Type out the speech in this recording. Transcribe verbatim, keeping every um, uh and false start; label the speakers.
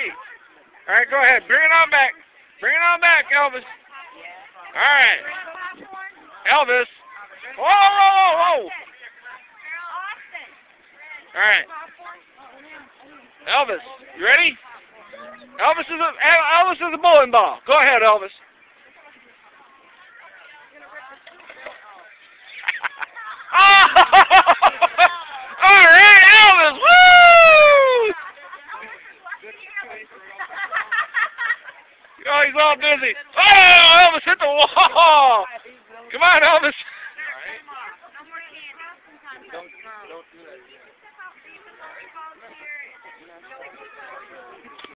Speaker 1: All right, go ahead. Bring it on back. Bring it on back, Elvis. All right. Elvis. Whoa, whoa, whoa, whoa. All right. Elvis, you ready? Elvis is a Elvis is a bowling ball. Go ahead, Elvis. Oh! All right, Elvis. Woo! Oh, he's all busy. Oh, Elvis hit the wall. Come on, Elvis. Don't, don't do that.